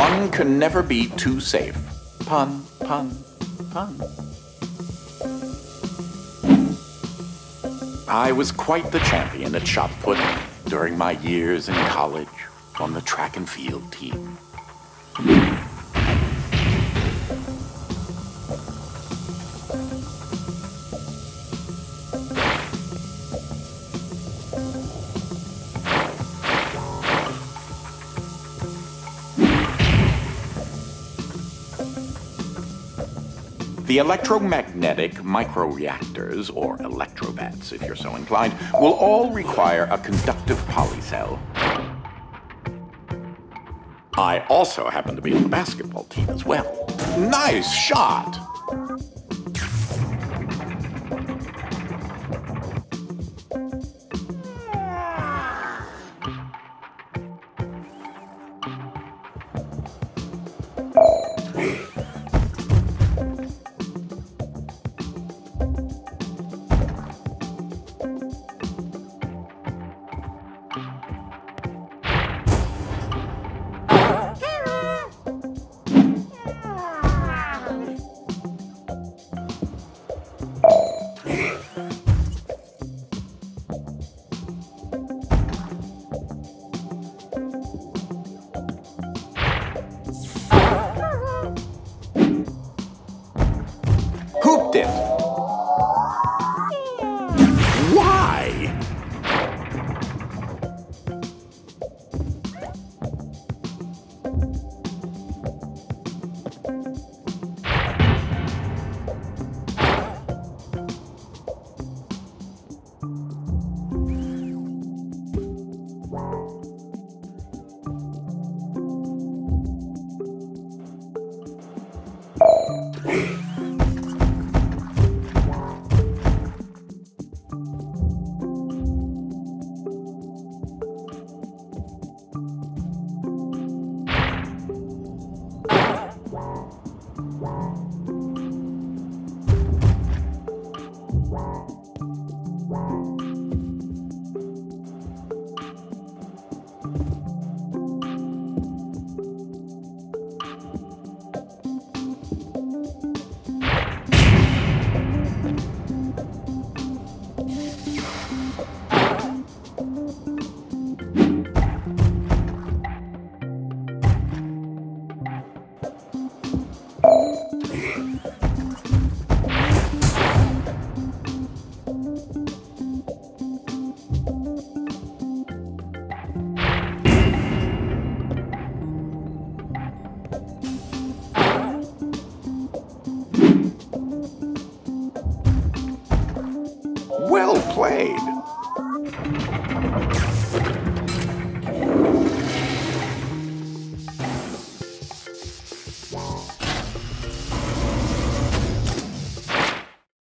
One can never be too safe. Pun, pun, pun. I was quite the champion at shot put during my years in college on the track and field team. The electromagnetic microreactors, or electrobats if you're so inclined, will all require a conductive polycell. I also happen to be on the basketball team as well. Nice shot! Hooped it! Why? Well played.